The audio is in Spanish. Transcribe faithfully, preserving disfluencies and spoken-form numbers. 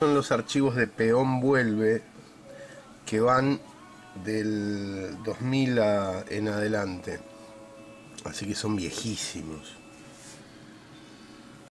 Son los archivos de Peón Vuelve que van del dos mil a, en adelante, así que son viejísimos.